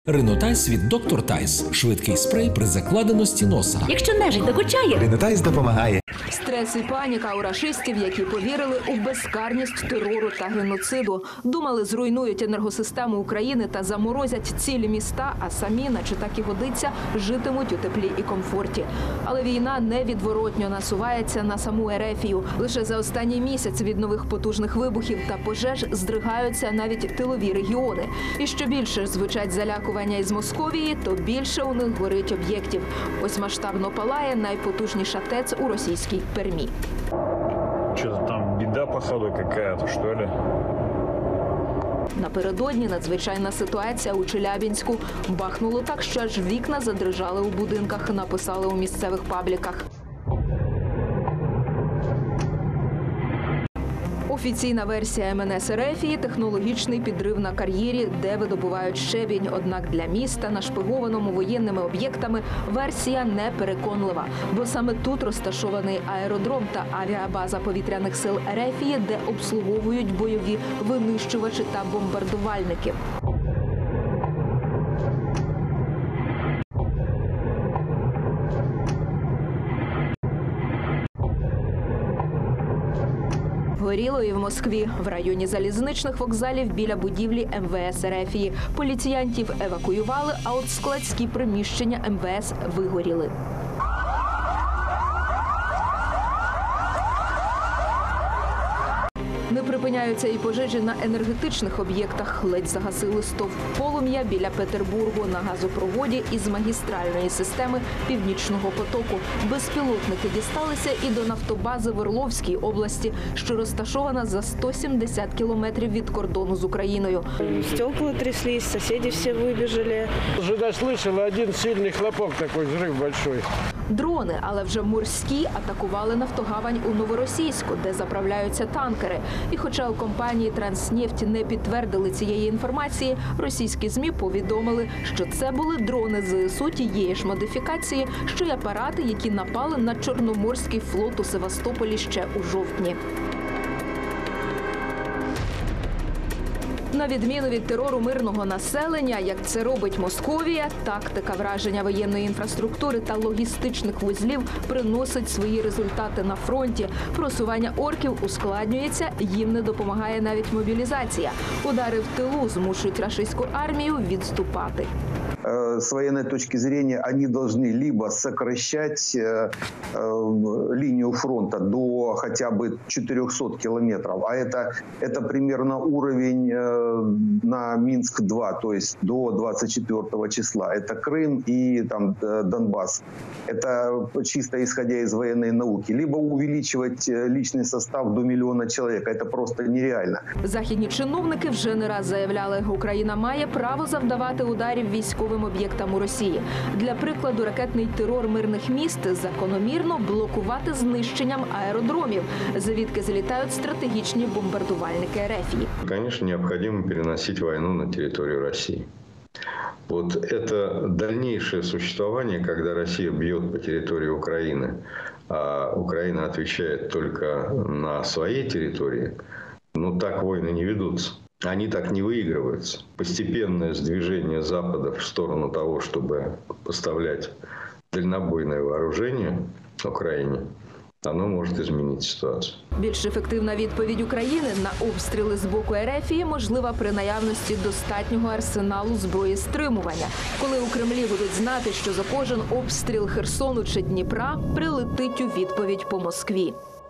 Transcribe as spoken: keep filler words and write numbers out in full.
Ринотайс від доктор Тайс. Швидкий спрей при закладеності носа. Якщо нежить докучає, Ринотайс допомагає. Стрес і паніка у рашистів, які повірили у безкарність терору та геноциду. Думали, зруйнують енергосистему України та заморозять цілі міста, а самі, наче так і годиться, житимуть у теплі і комфорті. Але війна невідворотньо насувається на саму Ерефію. Лише за останній місяць від нових потужних вибухів та пожеж здригаються навіть тилові регіони. І що більше звучать залякування із Московії, то більше у них горить об'єктів. Ось масштабно палає найпотужніша ТЕЦ у російській Пермі. Что-то там беда, походу, какая-то, что ли? Напередодні надзвичайна ситуація у Челябінську. Бахнуло так, що аж вікна задрижали у будинках, написали у місцевих пабліках. Офіційна версія ем ен ес Ерефії – технологічний підрив на кар'єрі, де видобувають щебінь. Однак для міста, нашпигованому воєнними об'єктами, версія непереконлива. Бо саме тут розташований аеродром та авіабаза повітряних сил Ерефії, де обслуговують бойові винищувачі та бомбардувальники. Горіло і в Москві. В районі залізничних вокзалів біля будівлі ем ве ес Ерефії. Поліціянтів евакуювали, а от складські приміщення ем ве ес вигоріли. Не припиняються і пожежі на енергетичних об'єктах. Ледь загасили стовп полум'я біля Петербургу на газопроводі із магістральної системи Північного потоку. Безпілотники дісталися і до нафтобази в Орловській області, що розташована за сто сімдесят кілометрів від кордону з Україною. Стекла тряслись, сусіди всі вибіжали. Уже дослышали один сильний хлопок, такий взрыв большой. Дрони, але вже морські, атакували нафтогавань у Новоросійську, де заправляються танкери. І хоча у компанії «Транснефть» не підтвердили цієї інформації, російські ЗМІ повідомили, що це були дрони зе ес у тієї ж модифікації, що й апарати, які напали на Чорноморський флот у Севастополі ще у жовтні. На відміну від терору мирного населення, як це робить Московія, тактика враження воєнної інфраструктури та логістичних вузлів приносить свої результати на фронті. Просування орків ускладнюється, їм не допомагає навіть мобілізація. Удари в тилу змушують рашистську армію відступати. С военной точки зрения они должны либо сокращать э, э, линию фронта до хотя бы четырехсот километров, а это, это примерно уровень э, на Минск два, то есть до двадцать четвёртого числа. Это Крым и там, Донбасс. Это чисто исходя из военной науки. Либо увеличивать личный состав до миллиона человек. Это просто нереально. Західні чиновники вже не раз заявляли, Україна має право завдавати ударів військовим об'єктам у Росії. Для прикладу, ракетний терор мирних міст закономірно блокувати знищенням аеродромів, звідки залітають стратегічні бомбардувальники Ерефії. Конечно, необходимо переносить войну на территорию России. Вот это дальнейшее существование, когда Россия бьет по территории Украины, а Украина отвечает только на своей территории, ну так войны не ведутся. Они так не выигрываются. Постепенное сдвижение Запада в сторону того, чтобы поставлять дальнобойное вооружение Украине, оно может изменить ситуацию. Більш ефективна відповідь України на обстріли з боку Ерефії можлива при наявності достатнього арсеналу зброї стримування. Коли у Кремлі будуть знати, що за кожен обстріл Херсону чи Дніпра прилетить у відповідь по Москві.